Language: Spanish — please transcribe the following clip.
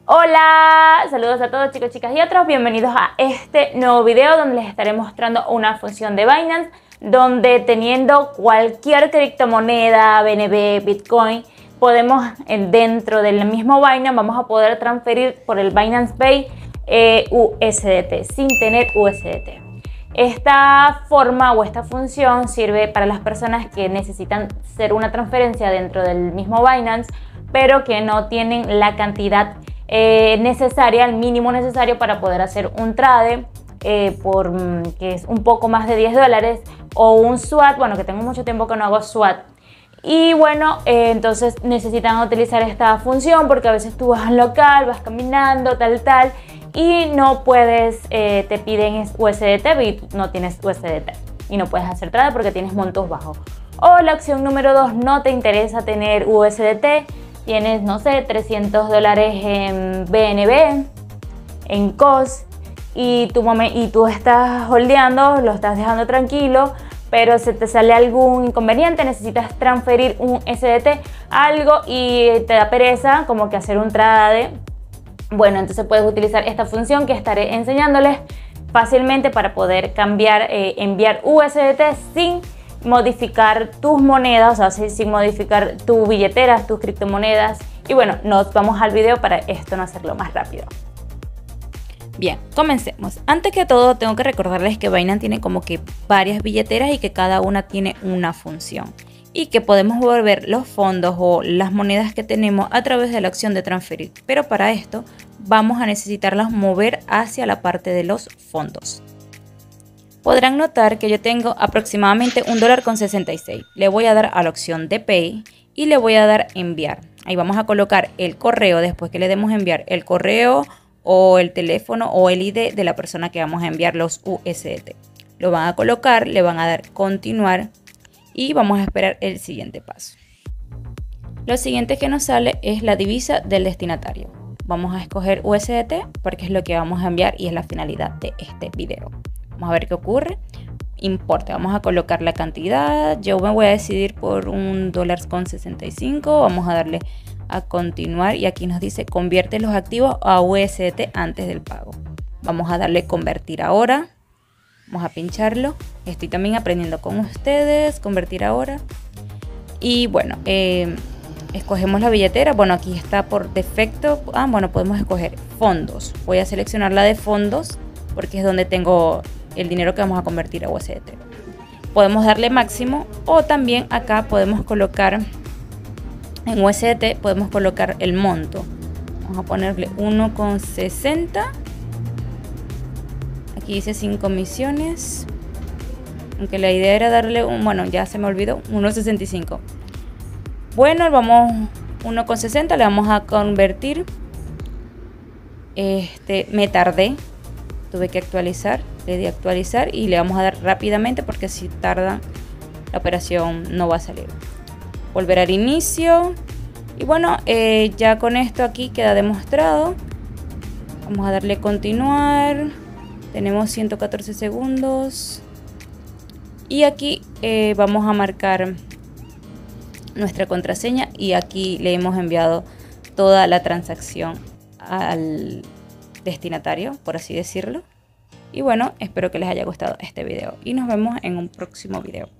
Hola, saludos a todos chicos, chicas y otros, bienvenidos a este nuevo video donde les estaré mostrando una función de Binance donde teniendo cualquier criptomoneda, BNB, Bitcoin, podemos dentro del mismo Binance vamos a poder transferir por el Binance Pay USDT sin tener USDT. Esta forma o esta función sirve para las personas que necesitan hacer una transferencia dentro del mismo Binance pero que no tienen la cantidad necesaria, el mínimo necesario para poder hacer un trade que es un poco más de $10 o un SWAT, bueno, que tengo mucho tiempo que no hago SWAT. Y bueno, entonces necesitan utilizar esta función porque a veces tú vas al local, vas caminando, tal, y no puedes, te piden USDT y no tienes USDT y no puedes hacer trade porque tienes montos bajos. O la opción número 2, no te interesa tener USDT, tienes, no sé, $300 en BNB, en COS, y tú estás holdeando, lo estás dejando tranquilo, pero se te sale algún inconveniente, necesitas transferir un SDT, algo, y te da pereza como que hacer un trade. Bueno, entonces puedes utilizar esta función que estaré enseñándoles fácilmente para poder cambiar, enviar USDT sin modificar tus monedas, o sea, sin modificar tu billetera, tus criptomonedas. Y bueno, nos vamos al video para esto no hacerlo más rápido. Bien, comencemos. Antes que todo tengo que recordarles que Binance tiene como que varias billeteras y que cada una tiene una función y que podemos mover los fondos o las monedas que tenemos a través de la opción de transferir, pero para esto vamos a necesitarlas mover hacia la parte de los fondos. Podrán notar que yo tengo aproximadamente $1.66. Le voy a dar a la opción de Pay y le voy a dar enviar. Ahí vamos a colocar el correo después que le demos enviar el correo o el teléfono o el ID de la persona que vamos a enviar los USDT. Lo van a colocar, le van a dar continuar y vamos a esperar el siguiente paso. Lo siguiente que nos sale es la divisa del destinatario. Vamos a escoger USDT porque es lo que vamos a enviar y es la finalidad de este video. Vamos a ver qué ocurre. Importe, vamos a colocar la cantidad. Yo me voy a decidir por $1.65. Vamos a darle a continuar y aquí nos dice convierte los activos a USDT antes del pago. Vamos a darle convertir ahora. Vamos a pincharlo. Estoy también aprendiendo con ustedes. Convertir ahora. Y bueno, escogemos la billetera. Bueno, aquí está por defecto. Bueno, podemos escoger fondos. Voy a seleccionar la de fondos porque es donde tengo el dinero que vamos a convertir a USDT. Podemos darle máximo o también acá podemos colocar en USDT, podemos colocar el monto. Vamos a ponerle 1,60. Aquí dice sin comisiones. Aunque la idea era darle bueno, ya se me olvidó, 1,65. Bueno, vamos 1,60, le vamos a convertir. Me tardé. Tuve que actualizar, le di a actualizar y le vamos a dar rápidamente porque si tarda la operación no va a salir. Volver al inicio y bueno, ya con esto aquí queda demostrado. Vamos a darle continuar. Tenemos 114 segundos y aquí vamos a marcar nuestra contraseña y aquí le hemos enviado toda la transacción al destinatario, por así decirlo. Y bueno, espero que les haya gustado este video y nos vemos en un próximo video.